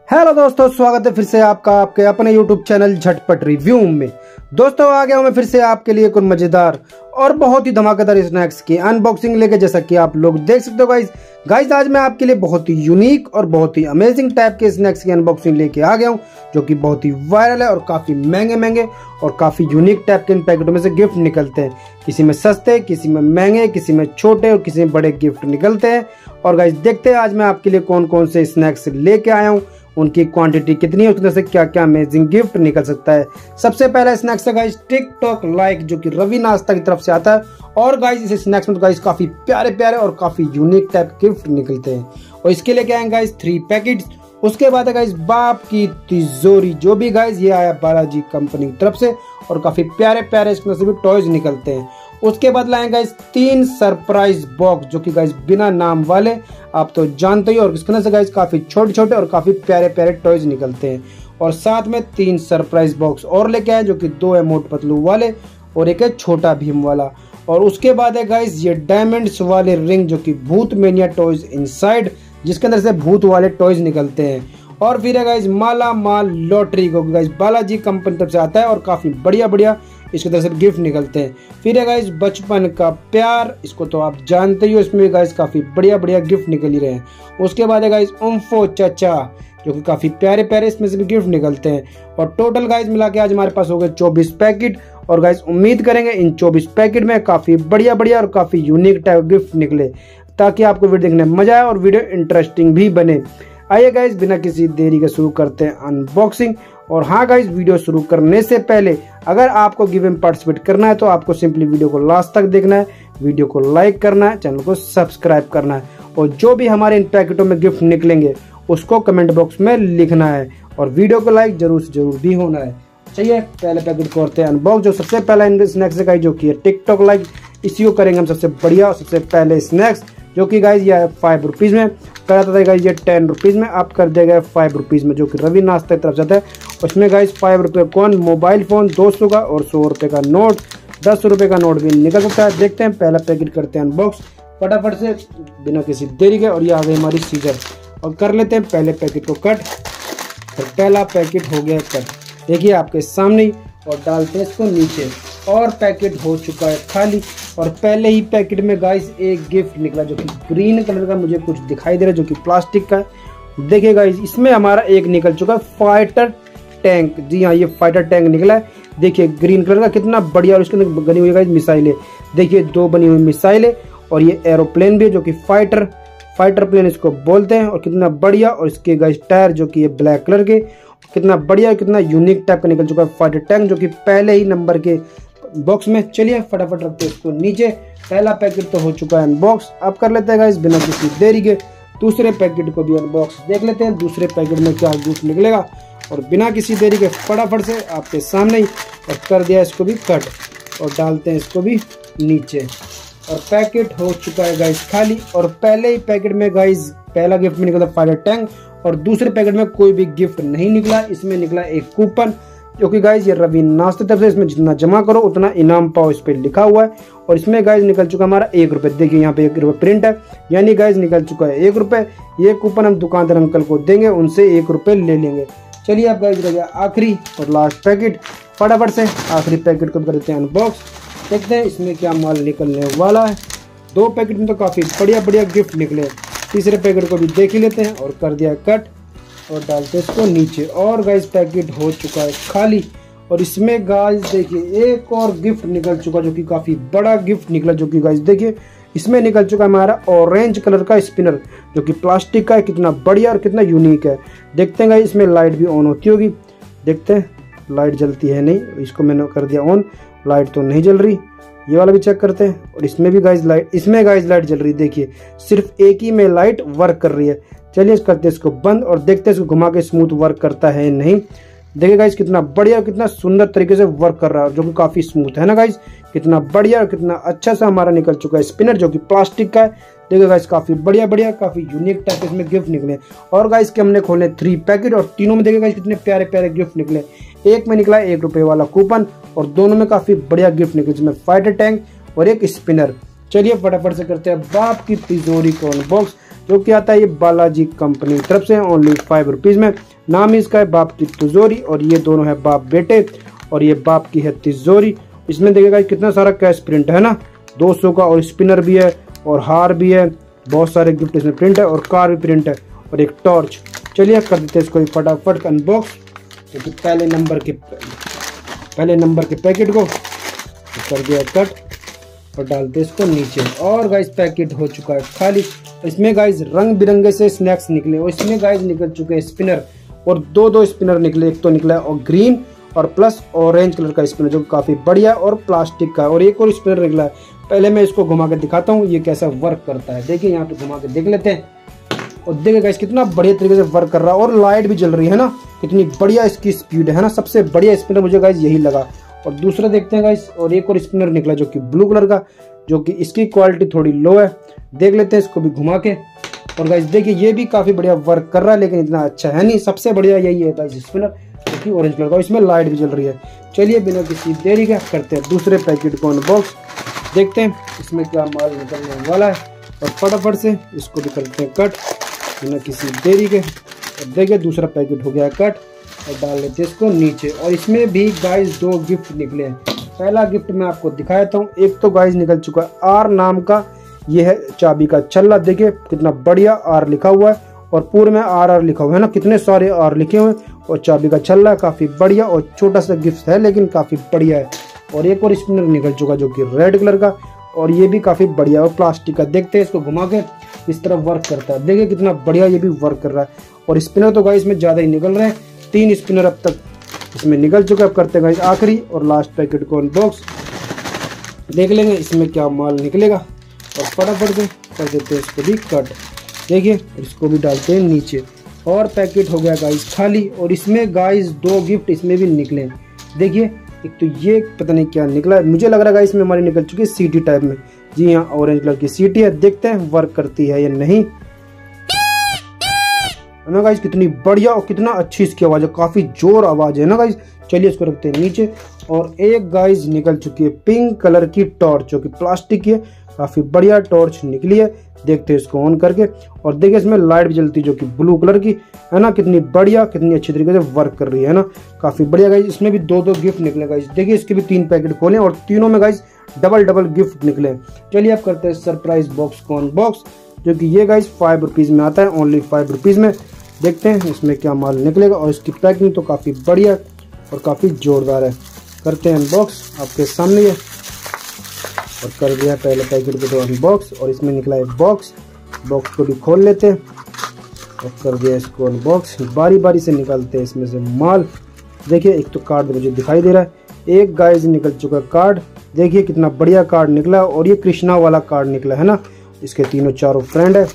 Hello दोस्तों, स्वागत है फिर से आपका आपके अपने YouTube चैनल झटपट रिव्यू में। दोस्तों आ गया हूं मैं फिर से आपके लिए कुछ मजेदार और बहुत ही धमाकेदार स्नैक्स की अनबॉक्सिंग लेके, जैसा कि आप लोग देख सकते हो गाइस आज मैं आपके लिए बहुत ही यूनिक और बहुत ही अमेजिंग टाइप के स्नैक्स की अनबॉक्सिंग लेके आ गया हूं, जो कि बहुत ही वायरल है और काफी महंगे और काफी यूनिक टाइप के इन पैकेटों में से गिफ्ट निकलते हैं। किसी में सस्ते, किसी में महंगे, किसी में छोटे और किसी में बड़े गिफ्ट निकलते हैं। और गाइस देखते हैं आज मैं आपके लिए कौन कौन से स्नैक्स लेके आया हूँ, उनकी क्वांटिटी कितनी है, उसकी वजह से क्या क्या अमेजिंग गिफ्ट निकल सकता है। सबसे पहला स्नैक्स है गाइस टिकटॉक लाइक, जो कि रवि नाश्ता की तरफ से आता है। और गाइस इस स्नैक्स में तो गाइस काफी प्यारे और काफी यूनिक टाइप गिफ्ट निकलते हैं। और इसके लिए क्या है गाइस 3 पैकेट्स। उसके बाद है गाइस बाप की तिजोरी, जो भी गाइस ये आया बालाजी कंपनी की तरफ से, और काफी प्यारे इसमें से भी टॉयज निकलते हैं। उसके बाद लाएंगे गाइस 3 सरप्राइज बॉक्स, जो कि गाइस बिना नाम वाले, आप तो जानते ही। और इसके अंदर से गाइस काफी छोटे और काफी प्यारे टॉयज निकलते हैं। और साथ में 3 सरप्राइज बॉक्स और लेके आए, जो कि 2 है मोट पतलू वाले और एक है छोटा भीम वाला। और उसके बाद है गाइस ये डायमंड्स वाले रिंग, जो कि भूत मेनिया टॉयज इनसाइड, जिसके अंदर से भूत वाले टॉयज निकलते हैं। और फिर है गाइस माला माल लॉटरी, को गाइस बालाजी कंपनी तरफ से आता है और काफी बढ़िया इसकी तरफ से गिफ्ट निकलते हैं। फिर है गाइस बचपन का प्यार, इसको तो आप जानते ही हो, इसमें गाइस काफी बढ़िया गिफ्ट निकल ही रहे हैं। उसके बाद है गाइस उम्फो चाचा, जो कि काफी प्यारे इसमें से भी गिफ्ट निकलते हैं। और टोटल गाइस मिला के आज हमारे पास हो गए 24 पैकेट। और गाइस उम्मीद करेंगे इन 24 पैकेट में काफी बढ़िया और काफी यूनिक टाइप गिफ्ट निकले, ताकि आपको वीडियो देखने में मजा आए और वीडियो इंटरेस्टिंग भी बने। आइए गाइस बिना किसी देरी के शुरू करते हैं अनबॉक्सिंग। और हाँ गाइस, वीडियो शुरू करने से पहले अगर आपको गिव में पार्टिसिपेट करना है तो आपको सिंपली वीडियो को लास्ट तक देखना है, वीडियो को लाइक करना है, चैनल को सब्सक्राइब करना है। और जो भी हमारे इन पैकेटों में गिफ्ट निकलेंगे उसको कमेंट बॉक्स में लिखना है, और वीडियो को लाइक जरूर से जरूर भी होना है। चलिए पहले पैकेट को करते हैं अनबॉक्स। जो सबसे पहला इन स्नैक्स है जो कि है टिकटॉक लाइक, इसी को करेंगे हम सबसे बढ़िया और सबसे पहले स्नैक्स, जो कि गाइज ये 5 रुपीज़ में करा था गाइज, ये 10 रुपीज़ में आप कर देगा 5 रुपीज़ में, जो कि रवि नाश्ता की तरफ जाता है। उसमें गाइज 5 रुपये कौन मोबाइल फ़ोन 200 का और 100 रुपये का नोट, 10 रुपये का नोट भी निकल सकता है। देखते हैं पहला पैकेट करते हैं अनबॉक्स फटाफट से बिना किसी देरी के। और ये आ गई हमारी सीजर, और कर लेते हैं पहले पैकेट को कट। और पहला पैकेट हो गया कट, देखिए आपके सामने ही, और डालते हैं इसको नीचे। और पैकेट हो चुका है खाली। और पहले ही पैकेट में गाइस एक गिफ्ट निकला, जो कि ग्रीन कलर का मुझे कुछ दिखाई दे रहा है, जो कि प्लास्टिक का है। देखिए गाइस इसमें हमारा एक निकल चुका है फाइटर टैंक। जी हाँ, ये फाइटर टैंक निकला है। देखिए ग्रीन कलर का कितना बढ़िया, और इसके अंदर बनी हुई गाइस मिसाइलें। देखिए 2 बनी हुई मिसाइलें, और ये एरोप्लेन भी है, जो कि फाइटर प्लेन इसको बोलते हैं। और कितना बढ़िया, और इसके गाइस टायर जो कि ये ब्लैक कलर के, कितना बढ़िया कितना यूनिक टाइप का निकल चुका है फाइटर टैंक, जो कि पहले ही नंबर के बॉक्स में। चलिए फटाफट रखते हैं इसको नीचे। पहला पैकेट तो हो चुका है अनबॉक्स। अब कर लेते हैं गाइस बिना किसी देरी के दूसरे पैकेट को भी अनबॉक्स देख लेते हैं, दूसरे पैकेट में क्या गिफ्ट निकलेगा। और बिना किसी देरी के फटाफट से आपके सामने ही, और कर दिया इसको भी कट, और डालते हैं इसको भी नीचे। और पैकेट हो चुका है गाइस खाली। और पहले ही पैकेट में गाइस पहला गिफ्ट में निकला फाइटर टैंक, और दूसरे पैकेट में कोई भी गिफ्ट नहीं निकला। इसमें निकला एक कूपन, जो कि गाइस ये रवि नाश्ते तरफ से, इसमें जितना जमा करो उतना इनाम पाओ, इस पे लिखा हुआ है। और इसमें गाइस निकल चुका हमारा 1 रुपये। देखिए यहाँ पे 1 रुपये प्रिंट है, यानी गाइस निकल चुका है 1 रुपये। ये कूपन हम दुकानदार अंकल को देंगे, उनसे 1 रुपये ले लेंगे। चलिए अब गाइस रह गया आखिरी और लास्ट पैकेट। फटाफट से आखिरी पैकेट को करते हैं अनबॉक्स, देखते हैं इसमें क्या माल निकलने वाला है। 2 पैकेट में तो काफी बढ़िया गिफ्ट निकले। तीसरे पैकेट को भी देख ही लेते हैं, और कर दिया कट, और डालते इसको नीचे। और गाइस पैकेट हो चुका है खाली। और इसमें गाइस देखिए एक और गिफ्ट निकल चुका, जो कि काफी बड़ा गिफ्ट निकला, जो कि गाइस देखिए इसमें निकल चुका है हमारा ऑरेंज कलर का स्पिनर, जो कि प्लास्टिक का है। कितना बढ़िया और कितना यूनिक है। देखते हैं गाइस इसमें लाइट भी ऑन होती होगी। देखते हैं लाइट जलती है नहीं, इसको मैंने कर दिया ऑन, लाइट तो नहीं जल रही। ये वाला भी चेक करते हैं। और इसमें भी गाइस लाइट, इसमें गाइस लाइट जल रही है। देखिए सिर्फ एक ही में लाइट वर्क कर रही है। चलिए करते हैं इसको बंद, और देखते हैं इसको घुमा के स्मूथ वर्क करता है नहीं। देखिए गाइस कितना बढ़िया कितना सुंदर तरीके से वर्क कर रहा है, जो कि काफी स्मूथ है ना गाइस। कितना बढ़िया और कितना अच्छा सा हमारा निकल चुका है स्पिनर, जो कि प्लास्टिक का है। देखिए गाइस काफी बढ़िया काफी यूनिक टाइप इसमें गिफ्ट निकले। और गाइस के हमने खोले 3 पैकेट, और तीनों में देखिए गाइस कितने प्यारे गिफ्ट निकले। एक में निकला 1 रुपये वाला कूपन, और दोनों में काफी बढ़िया गिफ्ट निकले, जिसमें फाइटर टैंक और एक स्पिनर। चलिए फटाफट से करते हैं बाप की तिजोरी को अनबॉक्स। जो कि आता है ये बालाजी कंपनी की तरफ से ओनली 5 रुपीज़ में। नाम इसका है बाप की तिजोरी, और ये दोनों है बाप बेटे, और ये बाप की है तिजोरी। इसमें देखिएगा कितना सारा कैश प्रिंट है ना, 200 का, और स्पिनर भी है और हार भी है, बहुत सारे गिफ्ट इसमें प्रिंट है, और कार भी प्रिंट है, और एक टॉर्च। चलिए कर देते हैं इसको फटाफट अनबॉक्स। क्योंकि पहले नंबर के पैकेट को कर दिया कट और डालते इसको नीचे। और गाइस पैकेट हो चुका है खाली। इसमें गाइस रंग बिरंगे से स्नैक्स निकले, और इसमें गाइस निकल चुके हैं स्पिनर, और दो स्पिनर निकले। एक तो निकला है और ग्रीन और प्लस ऑरेंज कलर का स्पिनर जो काफी बढ़िया और प्लास्टिक का, और एक और स्पिनर निकला है। पहले मैं इसको घुमा के दिखाता हूँ ये कैसा वर्क करता है। देखिए यहाँ पे घुमा के देख लेते हैं, और देखिए गाइस कितना बढ़िया तरीके से वर्क कर रहा है, और लाइट भी जल रही है ना, कितनी बढ़िया इसकी स्पीड है ना। सबसे बढ़िया स्पिनर मुझे गाइस यही लगा। और दूसरा देखते हैं गाइस, और एक और स्पिनर निकला जो कि ब्लू कलर का, जो कि इसकी क्वालिटी थोड़ी लो है। देख लेते हैं इसको भी घुमा के। और गाइस देखिए ये भी काफी बढ़िया वर्क कर रहा है, लेकिन इतना अच्छा है नहीं। सबसे बढ़िया यही है गाइस स्पिनर, जो कि ऑरेंज कलर का, इसमें लाइट भी जल रही है। चलिए बिना किसी देरी के करते हैं दूसरे पैकेट को अनबॉक्स, देखते हैं इसमें क्या माल निकलने वाला है, और फटाफट से इसको भी करते हैं कट बिना किसी देरी के। और देखिए दूसरा पैकेट हो गया कट, और डाल लेते हैं इसको नीचे। और इसमें भी गाइस 2 गिफ्ट निकले हैं। पहला गिफ्ट मैं आपको दिखाता हूँ। एक तो गाइस निकल चुका है आर नाम का, ये है चाबी का छल्ला। देखिए कितना बढ़िया आर लिखा हुआ है, और पूरे में आर लिखा हुआ है ना, कितने सारे आर लिखे हुए हैं। और चाबी का छल्ला काफी बढ़िया, और छोटा सा गिफ्ट है लेकिन काफी बढ़िया है। और एक और स्पिनर निकल चुका जो कि रेड कलर का, और ये भी काफी बढ़िया और प्लास्टिक का। देखते हैं इसको घुमा के इस तरह वर्क करता है। देखिए कितना बढ़िया ये भी वर्क कर रहा है। और स्पिनर तो गाइस इसमें ज्यादा ही निकल रहे हैं, 3 स्पिनर अब तक इसमें निकल चुके। अब करते हैं गाइस आखिरी और लास्ट पैकेट को अनबॉक्स, देख लेंगे इसमें क्या माल निकलेगा। और फटाफट से कर देते हैं इसको भी कट। देखिए इसको भी डालते हैं नीचे, और पैकेट हो गया गाइस खाली। और इसमें गाइस 2 गिफ्ट इसमें भी निकले हैं। देखिए एक तो ये पता नहीं क्या निकला है, मुझे लग रहा है गाइस इसमें हमारी निकल चुकी है सीटी टाइप में। जी हाँ, ऑरेंज कलर की सीटी है। देखते हैं वर्क करती है या नहीं। ना गाइस कितनी बढ़िया और कितना अच्छी इसकी आवाज है, काफी जोर आवाज है ना गाइस। चलिए इसको रखते हैं नीचे। और एक गाइस निकल चुकी है पिंक कलर की टॉर्च, जो कि प्लास्टिक की है, काफी बढ़िया टॉर्च निकली है। देखते हैं इसको ऑन करके, और देखिए इसमें लाइट भी जलती है जो कि ब्लू कलर की है ना। कितनी बढ़िया, कितनी अच्छी तरीके से वर्क कर रही है ना, काफी बढ़िया गाइस। इसमें भी 2 गिफ्ट निकले गाइस। देखिए इसके भी 3 पैकेट खोले, और तीनों में गाइस डबल गिफ्ट निकले। चलिए अब करते हैं सरप्राइज बॉक्स को अनबॉक्स, जो कि ये गाइस 5 रुपीज में आता है, ओनली 5 रुपीज में। देखते हैं इसमें क्या माल निकलेगा। और इसकी पैकिंग तो काफी बढ़िया और काफी जोरदार है। करते हैं अनबॉक्स आपके सामने ये, और कर दिया पहले पैकेट को तो अनबॉक्स। और इसमें निकला है बॉक्स को भी खोल लेते हैं, और कर दिया इसको अनबॉक्स। बारी बारी से निकालते हैं इसमें से माल। देखिए एक तो कार्ड मुझे दिखाई दे रहा है, एक गाइस निकल चुका कार्ड। देखिए कितना बढ़िया कार्ड निकला, और ये कृष्णा वाला कार्ड निकला है ना। इसके 3-4 फ्रेंड है।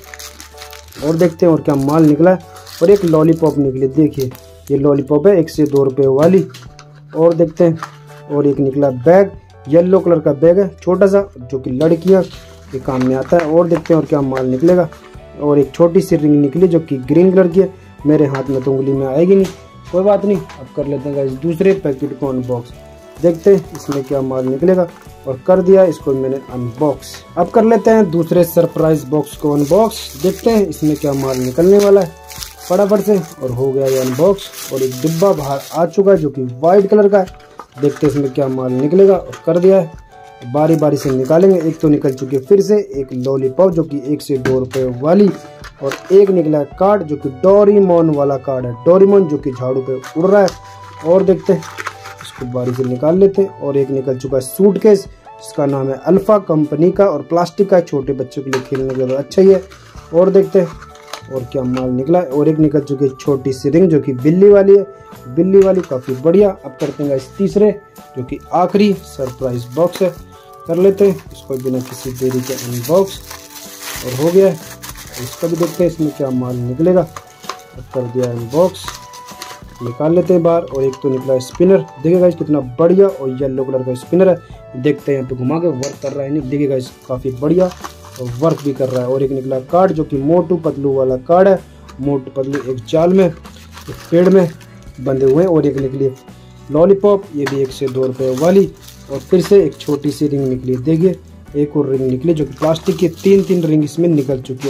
और देखते हैं और क्या माल निकला है। और एक लॉलीपॉप निकली, देखिए ये लॉलीपॉप है 1 से 2 रुपए वाली। और देखते हैं, और एक निकला बैग, येलो कलर का बैग है छोटा सा, जो कि लड़कियां के काम में आता है। और देखते हैं और क्या माल निकलेगा। और एक छोटी सी रिंग निकली जो कि ग्रीन कलर की है, मेरे हाथ में तो उंगली में आएगी नहीं, कोई बात नहीं। अब कर लेते हैं गाइस दूसरे पैकेट को अनबॉक्स, देखते हैं इसमें क्या माल निकलेगा। और कर दिया इसको मैंने अनबॉक्स। अब कर लेते हैं दूसरे सरप्राइज बॉक्स को अनबॉक्स, देखते हैं इसमें क्या माल निकलने वाला है फटाफट से। और हो गया ये अनबॉक्स, और एक डिब्बा बाहर आ चुका है जो कि व्हाइट कलर का है। देखते हैं इसमें क्या माल निकलेगा। और कर दिया है, बारी बारी से निकालेंगे। एक तो निकल चुकी है फिर से एक लॉलीपॉप, जो कि 1 से 2 रुपए वाली। और एक निकला है कार्ड, जो कि डोरेमोन वाला कार्ड है, डोरेमोन जो कि झाड़ू पे उड़ रहा है। और देखते हैं इसको बारी से निकाल लेते हैं। और एक निकल चुका है सूटकेस, जिसका नाम है अल्फा कंपनी का, और प्लास्टिक का, छोटे बच्चों के लिए खेलने के लिए अच्छा ही है। और देखते हैं और क्या माल निकला है। और एक निकल चुकी है छोटी सी रिंग, जो कि बिल्ली वाली है, बिल्ली वाली काफी बढ़िया। अब करते हैं इस तीसरे, जो कि आखिरी सरप्राइज बॉक्स है, कर लेते हैं इसको बिना किसी देरी के अनबॉक्स। और हो गया है, इसका भी देखते हैं इसमें क्या माल निकलेगा। अब कर दिया अनबॉक्स, निकाल लेते हैं बाहर। और एक तो निकला है स्पिनर, देखिए गाइस कितना बढ़िया और येलो कलर का स्पिनर है। देखते हैं यहाँ पे घुमा के वर्क कर रहा है नहीं, देखिए गाइस काफी बढ़िया और वर्क भी कर रहा है। और एक निकला कार्ड, जो कि मोटू पतलू वाला कार्ड है, मोटू पतलू एक जाल में, एक पेड़ में बंधे हुए हैं। और एक निकली लॉलीपॉप, ये भी 1 से 2 रुपए वाली। और फिर से एक छोटी सी रिंग निकली, देखिए एक और रिंग निकली जो कि प्लास्टिक की, 3 रिंग इसमें निकल चुकी है।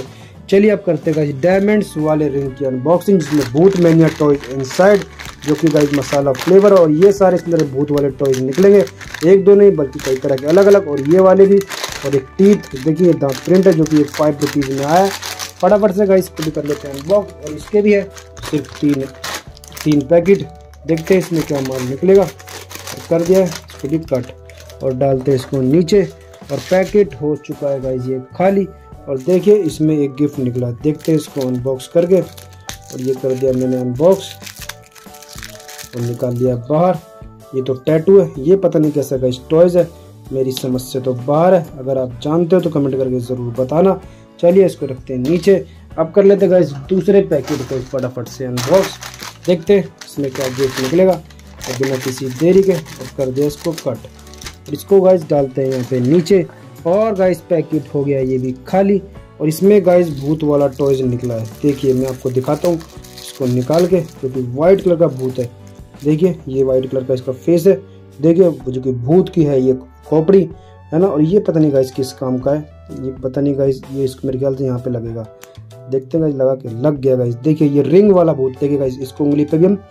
चलिए अब करते हैं गाइस डायमंड्स वाले रिंग की अनबॉक्सिंग, जिसमें भूत मैनिया टॉयज इनसाइड, जो कि गाइस मसाला फ्लेवर, और ये सारे इसके अंदर भूत वाले टॉयज निकलेंगे, एक दो नहीं बल्कि कई तरह के अलग अलग, और ये वाले भी, और एक टीथ देखिए दांत प्रिंट है जो कि 5 रुपीज़ में आया। फटाफट से गाइस इसको भी कर लेते हैं अनबॉक्स, और इसके भी है सिर्फ तीन पैकेट। देखते हैं इसमें क्या माल निकलेगा। और कर दिया है इसको भी कट और डालते हैं इसको नीचे, और पैकेट हो चुका है गाइस ये खाली। और देखिए इसमें एक गिफ्ट निकला, देखते हैं इसको अनबॉक्स करके। और ये कर दिया मैंने अनबॉक्स और निकाल दिया बाहर। ये तो टैटू है, ये पता नहीं कैसा गाइस टॉयज है, मेरी समझ से तो बाहर है। अगर आप जानते हो तो कमेंट करके ज़रूर बताना। चलिए इसको रखते हैं नीचे। अब कर लेते हैं गाइस दूसरे पैकेट को फटाफट से अनबॉक्स, देखते हैं इसमें क्या गिफ्ट निकलेगा। और बिना किसी देरी के और कर दिया इसको कट, और इसको गाइस डालते हैं यहाँ पे नीचे। और गाइस पैकेट हो गया ये भी खाली, और इसमें गाइस भूत वाला टॉयज निकला है। देखिए मैं आपको दिखाता हूँ इसको निकाल के, क्योंकि वाइट कलर का भूत है। देखिए ये वाइट कलर का इसका फेस है, देखिए जो कि भूत की है ये खोपड़ी है ना। और ये पता नहीं गाइस किस काम का है, ये पता नहीं गाइस, ये इसको मेरे ख्याल से यहाँ पे लगेगा। देखते हैं गाइस, लगा के लग गया गाइस। देखिए ये रिंग वाला भूत, देखिए गाइस इसको उंगली पे भी हम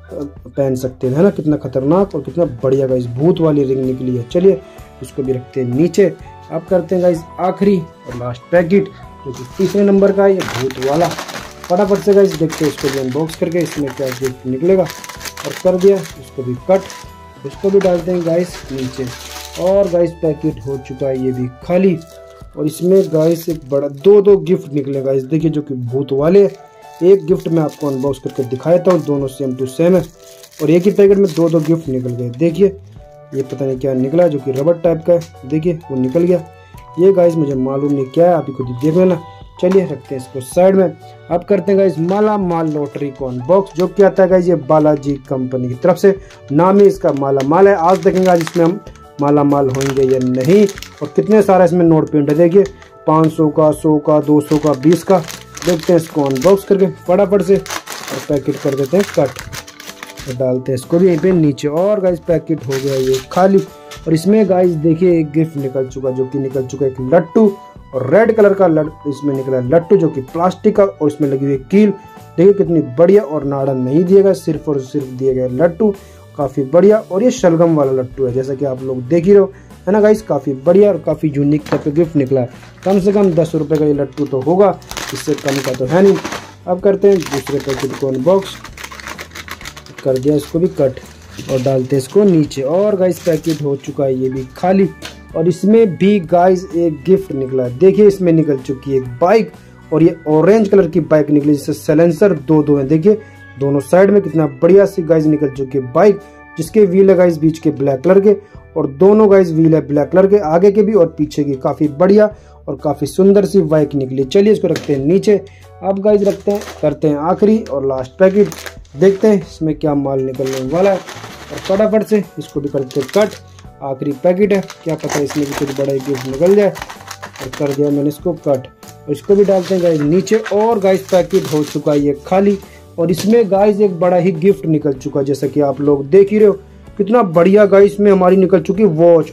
पहन सकते हैं, है ना। कितना खतरनाक और कितना बढ़िया गाइस भूत वाली रिंग निकली है। चलिए इसको भी रखते हैं नीचे। अब करते हैं गाइस आखिरी और लास्ट पैकेट, जो कि तीसरे नंबर का है, ये भूत वाला। फटाफट से गाइस देखते हैं इसको भी अनबॉक्स करके इसमें क्या गिफ्ट निकलेगा। और कर दिया इसको भी कट, इसको भी डालते हैं गाइस नीचे। और गाइस पैकेट हो चुका है ये भी खाली, और इसमें गाइस एक बड़ा दो गिफ्ट निकले गाइस। देखिए जो कि भूत वाले, एक गिफ्ट मैं आपको अनबॉक्स करके दिखाता हूँ, दोनों सेम टू सेम है। और एक ही पैकेट में दो गिफ्ट निकल गए। देखिए ये पता नहीं क्या निकला, जो कि रबर टाइप का है, देखिए वो निकल गया। ये गाइस मुझे मालूम नहीं क्या है, आप ही खुद ही देख लेना। चलिए रखते हैं इसको साइड में। अब करते हैं गाइस माला माल लॉटरी को अनबॉक्स, जो कि आता है गाइस ये बालाजी कंपनी की तरफ से। नाम ही इसका माला माल है। आज देखेंगे आज इसमें हम माला माल होंगे या नहीं। और कितने सारा इसमें नोट प्रिंट है, देखिए 500 का, 100 का, 200 का, 20 का। देखते हैं इसको अनबॉक्स करके फटाफट से, और पैकेट कर देते हैं कट, और डालते हैं इसको भी यहीं पे नीचे। और गाइस पैकेट हो गया ये खाली, और इसमें गाइस देखिए एक गिफ्ट निकल चुका, जो कि निकल चुका एक लट्टू, और रेड कलर का इसमें निकला लट्टू, जो कि प्लास्टिक का, और इसमें लगी हुई कील। देखिए कितनी बढ़िया, और नाड़ा नहीं दिया गया, सिर्फ और सिर्फ दिया गया लट्टू, काफी बढ़िया। और ये शलगम वाला लट्टू है, जैसा कि आप लोग देख ही रहे हो, है ना गाइस। काफी बढ़िया और काफी यूनिक टाइप का गिफ्ट निकला है। कम से कम 10 रुपए का ये लट्टू तो होगा, इससे कम का तो है नहीं। अब करते हैं दूसरे पैकेट को अनबॉक्स, कर दिया इसको भी कट, और डालते हैं इसको नीचे। और गाइस पैकेट हो चुका है ये भी खाली, और इसमें भी गाइस एक गिफ्ट निकला है। देखिए इसमें निकल चुकी है एक बाइक, और ये ऑरेंज कलर की बाइक निकली, जिससे साइलेंसर दो है। देखिए दोनों साइड में कितना बढ़िया सी गाइस निकल चुकी है बाइक, जिसके व्हील है गाइस बीच के ब्लैक कलर के, और दोनों गाइस व्हील है ब्लैक कलर के, आगे के भी और पीछे की। काफी बढ़िया और काफी सुंदर सी बाइक निकली। चलिए इसको रखते हैं नीचे। अब गाइस रखते हैं, करते हैं आखिरी और लास्ट पैकेट, देखते हैं इसमें क्या माल निकलने वाला है। और फटाफट से इसको भी करते हैं कट, आखिरी पैकेट है, क्या पता इसमें भी कुछ बड़ा गिफ्ट निकल जाए। और कर दिया मैंने इसको कट, और इसको भी डालते हैं गाइस नीचे। और गाइस पैकेट हो चुका है ये खाली, और इसमें गाइस एक बड़ा ही गिफ्ट निकल चुका, जैसा कि आप लोग देख ही रहे हो। कितना बढ़िया गाइस में हमारी निकल चुकी वॉच,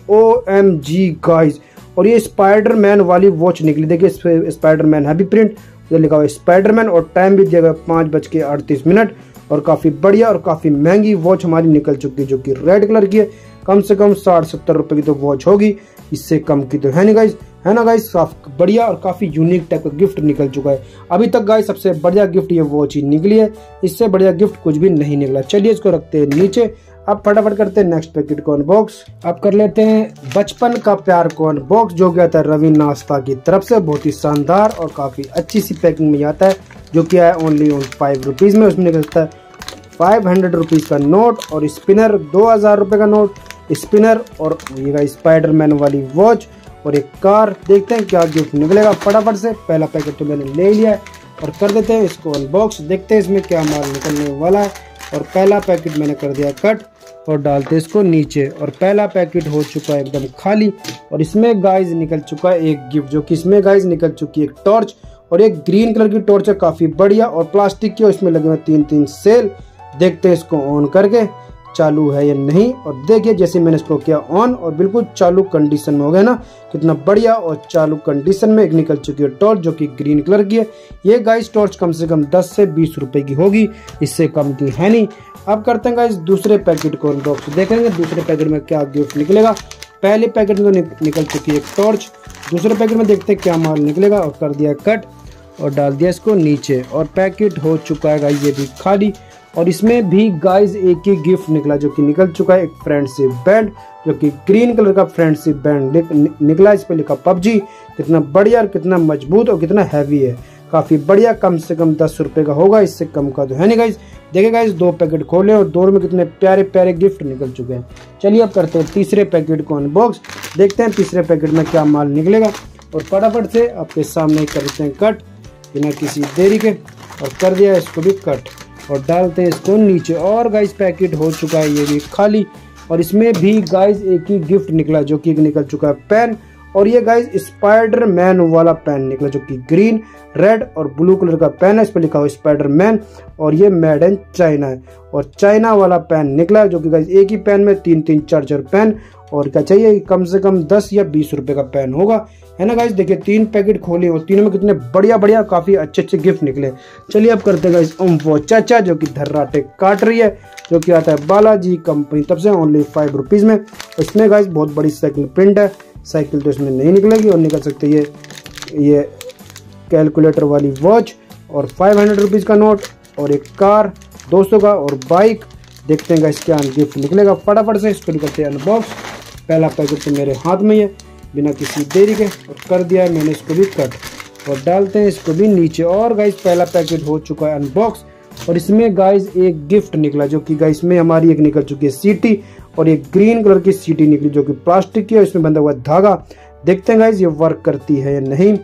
OMG गाइस। और ये स्पाइडरमैन वाली वॉच निकली, देखिए स्पाइडरमैन हैवी प्रिंट, ये लिखा हुआ है स्पाइडरमैन, और टाइम भी दिया गया 5:38। और काफी बढ़िया और काफी महंगी वॉच हमारी निकल चुकी है, जो कि रेड कलर की है। कम से कम 60-70 रुपए की तो वॉच होगी, इससे कम की तो है नहीं गाइस, है ना गाइस। काफी बढ़िया और काफी यूनिक टाइप का गिफ्ट निकल चुका है। अभी तक गाइस सबसे बढ़िया गिफ्ट ये वॉच ही निकली है, इससे बढ़िया गिफ्ट कुछ भी नहीं निकला। चलिए इसको रखते हैं नीचे। अब फटाफट करते हैं नेक्स्ट पैकेट को अनबॉक्स। अब कर लेते हैं बचपन का प्यार को अनबॉक्स, जो गया था रवि नाश्ता की तरफ से। बहुत ही शानदार और काफी अच्छी सी पैकिंग में आता है, जो कि है ओनली 5 रुपीज में। उसमें निकलता है 500 रुपीज का नोट, और स्पिनर 2000 रुपए का नोट स्पिनर, और ये स्पाइडरमैन वाली वॉच, और एक कार। देखते हैं क्या गिफ्ट निकलेगा फटाफट से। पहला पैकेट तो मैंने ले लिया है, और कर देते हैं इसको अनबॉक्स, देखते हैं इसमें क्या माल निकलने वाला है। और पहला पैकेट मैंने कर दिया कट, और डालते इसको नीचे। और पहला पैकेट हो चुका है एकदम खाली, और इसमें गाइस निकल चुका है एक गिफ्ट, जो कि इसमें गाइस निकल चुकी है एक टॉर्च, और एक ग्रीन कलर की टॉर्च है, काफी बढ़िया और प्लास्टिक की, और इसमें लगे हुए 3 सेल। देखते हैं इसको ऑन करके। चालू है या नहीं। और देखिए जैसे मैंने इसको किया ऑन और बिल्कुल चालू कंडीशन में हो गया ना, कितना बढ़िया। और चालू कंडीशन में एक निकल चुकी है टॉर्च जो कि ग्रीन कलर की है। ये गाइस टॉर्च कम से कम 10 से 20 रुपए की होगी, इससे कम की है नहीं। अब करते हैं गाइस दूसरे पैकेट को अनबॉक्स, देखेंगे दूसरे पैकेट में क्या गिफ्ट निकलेगा। पहले पैकेट में निकल चुकी है एक टॉर्च, दूसरे पैकेट में देखते हैं क्या माल निकलेगा। और कर दिया कट और डाल दिया इसको नीचे और पैकेट हो चुका है गाइस ये भी खाली। और इसमें भी गाइस एक ही गिफ्ट निकला जो कि निकल चुका है, एक फ्रेंडशिप बैंड जो कि ग्रीन कलर का फ्रेंडशिप बैंड निकला। इस पे लिखा PUBG। कितना बढ़िया और कितना मजबूत और कितना हैवी है, काफी बढ़िया। कम से कम 10 रुपए का होगा, इससे कम का तो है नहीं गाइस। देखिए गाइस 2 पैकेट खोले और 2 में कितने प्यारे प्यारे गिफ्ट निकल चुके हैं। चलिए अब करते हैं तीसरे पैकेट को अनबॉक्स, देखते हैं तीसरे पैकेट में क्या माल निकलेगा। और फटाफट से आपके सामने करते हैं कट बिना किसी देरी के। और कर दिया इसको भी कट और डालते हैं इसको नीचे। और गाइस पैकेट हो चुका है ये भी खाली। और इसमें भी गाइस एक ही गिफ्ट निकला जो कि निकल चुका है पेन। और ये गाइस स्पाइडर मैन वाला पेन निकला जो कि ग्रीन, रेड और ब्लू कलर का पेन है। इस पर लिखा हुआ स्पाइडर मैन और ये मेड इन चाइना है। और चाइना वाला पेन निकला जो कि गाइस एक ही पेन में 3-3 4-4 पेन। और क्या चाहिए, कम से कम 10 या 20 रुपए का पेन होगा, है ना गाइस। देखिए 3 पैकेट खोले और तीनों में कितने बढ़िया बढ़िया काफी अच्छे अच्छे गिफ्ट निकले। चलिए अब करते हैं गाइस वो चाचा जो कि धर्राटे काट रही है, जो कि आता है बालाजी कंपनी तब से ओनली 5 रुपीज में। इसमें गाइस बहुत बड़ी साइकिल प्रिंट है, साइकिल तो इसमें नहीं निकलेगी। और निकल सकते ये कैलकुलेटर वाली वॉच और 500 रुपीज का नोट और एक कार 200 का और बाइक। देखते हैं गाइस क्या गिफ्ट निकलेगा। फटाफट से इसको करते हैं अनबॉक्स। पहला पैकेट तो मेरे हाथ में ही है बिना किसी देरी के। और कर दिया है मैंने इसको भी कट और डालते हैं इसको भी नीचे। और गाइस पहला पैकेट हो चुका है अनबॉक्स। और इसमें गाइस एक गिफ्ट निकला जो कि गाइस में हमारी एक निकल चुकी है सीटी और एक ग्रीन कलर की सीटी निकली जो कि प्लास्टिक की है, इसमें बंधा हुआ धागा। देखते हैं गाइस ये वर्क करती है या नहीं।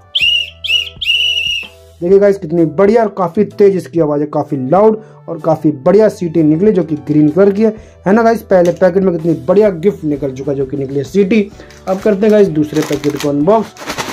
देखिए गाइस कितनी बढ़िया और काफी तेज इसकी आवाज है, काफी लाउड और काफी बढ़िया सीटी निकली जो कि ग्रीन कलर की है ना गाइस। पहले पैकेट में कितनी बढ़िया गिफ्ट निकल चुका जो कि निकली है सीटी। अब करते हैं गाइस दूसरे पैकेट को अनबॉक्स,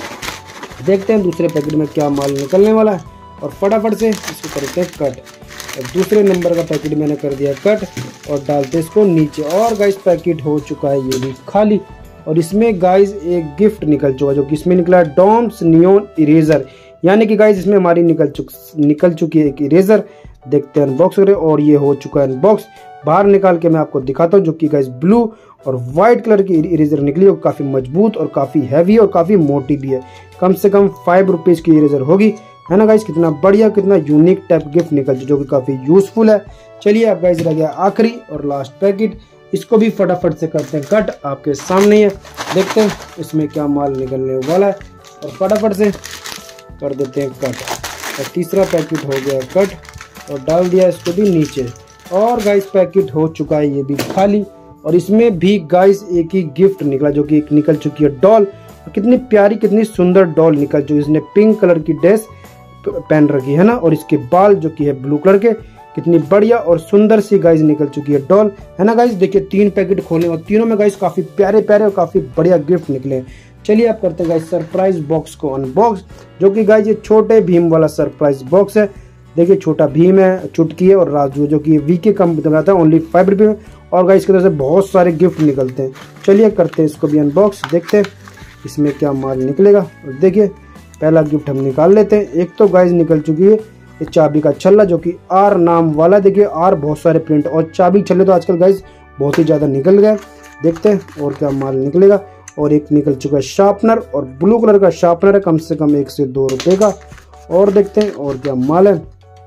देखते हैं दूसरे पैकेट में क्या माल निकलने वाला है। और फटाफट से इसको करते हैं कट। और दूसरे नंबर का पैकेट मैंने कर दिया कट और डालते इसको नीचे। और गाइस पैकेट हो चुका है ये भी खाली। और इसमें गाइस एक गिफ्ट निकल चुका जो कि इसमें निकला है डॉम्स नियॉन इरेजर, यानी कि गाइस इसमें हमारी निकल चुकी है एक इरेजर। देखते हैं अनबॉक्स करें। और ये हो चुका है अनबॉक्स। बाहर निकाल के मैं आपको दिखाता हूँ जो कि गाइस ब्लू और व्हाइट कलर की इरेजर निकली और काफी मजबूत और काफी हैवी और काफी मोटी भी है। कम से कम 5 रुपीज की इरेजर होगी, है ना गाइस। कितना बढ़िया कितना यूनिक टाइप गिफ्ट निकल जो कि काफी यूजफुल है। चलिए अब गाइस रह गया आखिरी और लास्ट पैकेट, इसको भी फटाफट से करते हैं कट। आपके सामने ही है, देखते हैं इसमें क्या माल निकलने वाला है। और फटाफट से कर देते हैं कट। और तीसरा पैकेट हो गया कट और डाल दिया इसको भी नीचे। और गाइस पैकेट हो चुका है ये भी खाली। और इसमें भी गाइस एक ही गिफ्ट निकला जो कि एक निकल चुकी है डॉल। कितनी प्यारी कितनी सुंदर डॉल निकल जो इसने पिंक कलर की ड्रेस पहन रखी है ना। और इसके बाल जो कि है ब्लू कलर के, कितनी बढ़िया और सुंदर सी गाइस निकल चुकी है डॉल, है ना गाइस। देखिए 3 पैकेट खोले और तीनों में गाइस काफी प्यारे प्यारे और काफी बढ़िया गिफ्ट निकले। चलिए अब करते हैं गाइस सरप्राइज बॉक्स को अनबॉक्स, जो कि गाइस ये छोटे भीम वाला सरप्राइज बॉक्स है। देखिए छोटा भीम है, चुटकी है और राजू जो कि वीके कंपनी में आता है ओनली 5 रुपये में। और गाइस की तरफ से बहुत सारे गिफ्ट निकलते हैं। चलिए करते हैं इसको भी अनबॉक्स, देखते हैं इसमें क्या माल निकलेगा। और देखिए पहला गिफ्ट हम निकाल लेते हैं। एक तो गाइस निकल चुकी है ये चाबी का छल्ला जो कि आर नाम वाला। देखिए आर बहुत सारे प्रिंट और चाबी छल्ले तो आजकल गाइस बहुत ही ज्यादा निकल गए। देखते हैं और क्या माल निकलेगा। और एक निकल चुका है शार्पनर और ब्लू कलर का शार्पनर है, कम से कम 1 से 2 रुपए का। और देखते हैं और क्या माल है।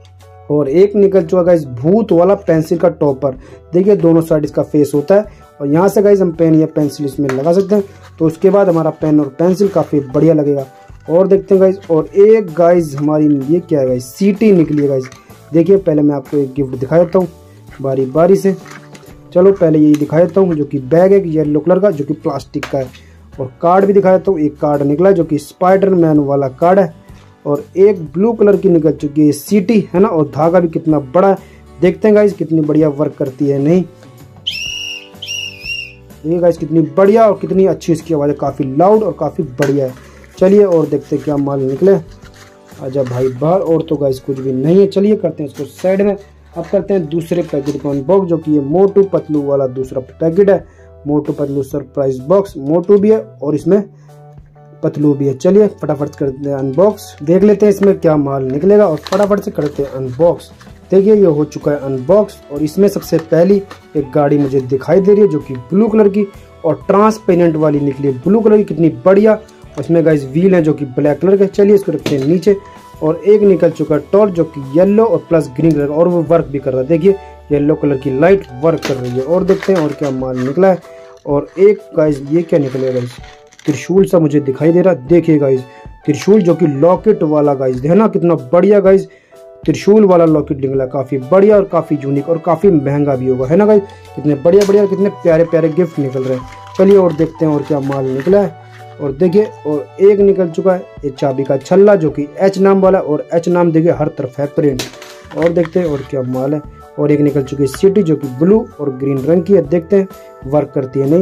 और एक निकल चुका गाइस भूत वाला पेंसिल का टॉपर। देखिए दोनों साइड इसका फेस होता है और यहाँ से गाइस हम पेन या पेंसिल इसमें लगा सकते हैं, तो उसके बाद हमारा पेन और पेंसिल काफी बढ़िया लगेगा। और देखते हैं गाइस। और एक गाइस हमारी ये क्या है गाइस, सीटी निकली है गाइस। देखिए पहले मैं आपको एक गिफ्ट दिखा देता हूँ बारी बारी से। चलो पहले यही दिखा देता हूँ जो कि बैग है येलो कलर का जो कि प्लास्टिक का है। और कार्ड भी दिखा देता हूँ। एक कार्ड निकला जो कि स्पाइडर मैन वाला कार्ड है। और एक ब्लू कलर की निकल चुकी है सीटी, है ना। और धागा भी कितना बड़ा है। देखते हैं गाइस कितनी बढ़िया वर्क करती है नहीं। ये गाइस कितनी बढ़िया और कितनी अच्छी इसकी आवाज़ है, काफ़ी लाउड और काफ़ी बढ़िया है। चलिए और देखते हैं क्या माल निकले। आजा भाई बाहर। और तो गाइस कुछ भी नहीं है। चलिए करते हैं इसको साइड में। अब करते हैं दूसरे पैकेट को अनबॉक्स, जो कि ये मोटू पतलू वाला दूसरा पैकेट है। मोटू पतलू सरप्राइज बॉक्स, मोटू भी है और इसमें पतलू भी है। चलिए फटाफट करते हैं अनबॉक्स, देख लेते हैं इसमें क्या माल निकलेगा और फटाफट से करते हैं अनबॉक्स। देखिए ये हो चुका है अनबॉक्स और इसमें सबसे पहली एक गाड़ी मुझे दिखाई दे रही है जो कि ब्लू कलर की और ट्रांसपेरेंट वाली निकली है, ब्लू कलर की, कितनी बढ़िया। उसमें गाइस व्हील है जो कि ब्लैक कलर के। चलिए इसको रखते हैं नीचे। और एक निकल चुका है टॉर्च जो कि येलो और प्लस ग्रीन कलर और वो वर्क भी कर रहा है। देखिए येलो कलर की लाइट वर्क कर रही है। और देखते हैं और क्या माल निकला है। और एक गाइस ये क्या निकलेगा गाइस, त्रिशूल सा मुझे दिखाई दे रहा है। देखिए गाइस त्रिशूल जो कि लॉकेट वाला गाइस है ना, कितना बढ़िया गाइस त्रिशूल वाला लॉकेट निकला, काफी बढ़िया और काफी यूनिक और काफी महंगा भी होगा, है ना गाइस। कितने बढ़िया बढ़िया कितने प्यारे प्यारे गिफ्ट निकल रहे हैं। चलिए और देखते हैं और क्या माल निकला है। और देखिए और एक निकल चुका है ये चाबी का छल्ला जो कि एच नाम वाला, और एच नाम देखिए हर तरफ है प्रिंट। और देखते हैं और क्या माल है। और एक निकल चुकी है सिटी जो कि ब्लू और ग्रीन रंग की है। देखते हैं वर्क करती है नहीं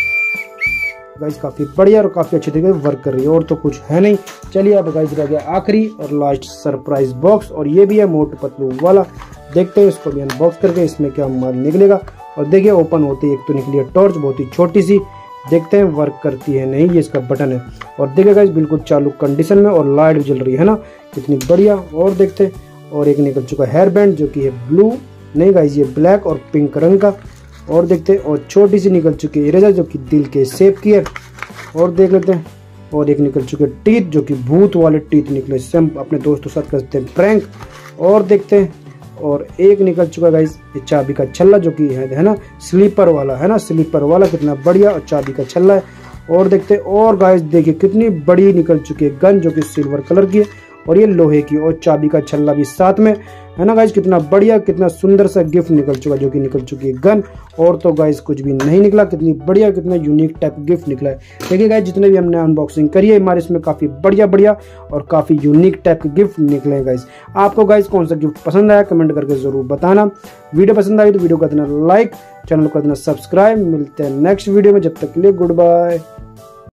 गाइस, काफी बढ़िया और काफी अच्छे तरीके से वर्क कर रही है। और तो कुछ है नहीं। चलिए अब गाइस रह गया आखिरी और लास्ट सरप्राइज बॉक्स, और ये भी है मोटू पतलू वाला। देखते हैं इसको भी अनबॉक्स करके इसमें क्या माल निकलेगा। और देखिए ओपन होते ही एक तो निकली है टॉर्च, बहुत ही छोटी सी। देखते हैं वर्क करती है नहीं, ये इसका बटन है। और देखिए गाइस बिल्कुल चालू कंडीशन में और लाइट भी जल रही है ना, कितनी बढ़िया। और देखते हैं और एक निकल चुका है हेयर बैंड जो कि है ब्लू नहीं गाइस, ये ब्लैक और पिंक रंग का। और देखते हैं और छोटी सी निकल चुकी है इरेजर जो कि दिल के शेप की है। और देख लेते हैं और एक निकल चुके टीथ जो कि भूत वाले टीथ निकले, सेम अपने दोस्तों के साथ करते हैं प्रैंक। और देखते हैं और एक निकल चुका है गाइस ये चाबी का छल्ला जो कि है ना स्लीपर वाला, है ना स्लीपर वाला, कितना बढ़िया और चाबी का छल्ला है। और देखते हैं और गाइस देखिए कितनी बड़ी निकल चुकी है गन जो कि सिल्वर कलर की है और ये लोहे की, और चाबी का छल्ला भी साथ में, है ना गाइस। कितना बढ़िया कितना सुंदर सा गिफ्ट निकल चुका जो कि निकल चुकी है गन। और तो गाइस कुछ भी नहीं निकला, कितनी बढ़िया कितना यूनिक टाइप गिफ्ट निकला है। देखिए गाइस जितने भी हमने अनबॉक्सिंग करी है हमारे इसमें काफी बढ़िया बढ़िया और काफी यूनिक टाइप के गिफ्ट निकले हैं गाइस। आपको गाइस कौन सा गिफ्ट पसंद आया कमेंट करके जरूर बताना। वीडियो पसंद आई तो वीडियो को कर देना लाइक, चैनल को कर देना सब्सक्राइब। मिलते हैं नेक्स्ट वीडियो में, जब तक के लिए गुड बाय।